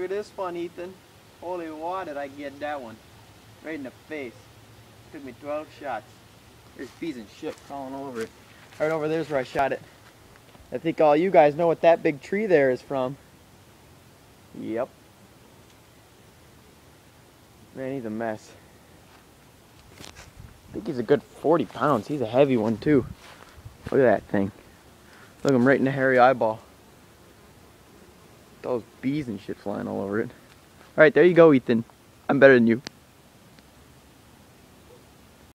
at this one, Ethan. Holy water, did I get that one. Right in the face. Took me 12 shots. There's bees and shit crawling all over it. Right over there's where I shot it. I think all you guys know what that big tree there is from. Yep. Man, he's a mess. I think he's a good 40 pounds. He's a heavy one too. Look at that thing. Look him right in the hairy eyeball. Those bees and shit flying all over it. Alright, there you go, Ethan. I'm better than you.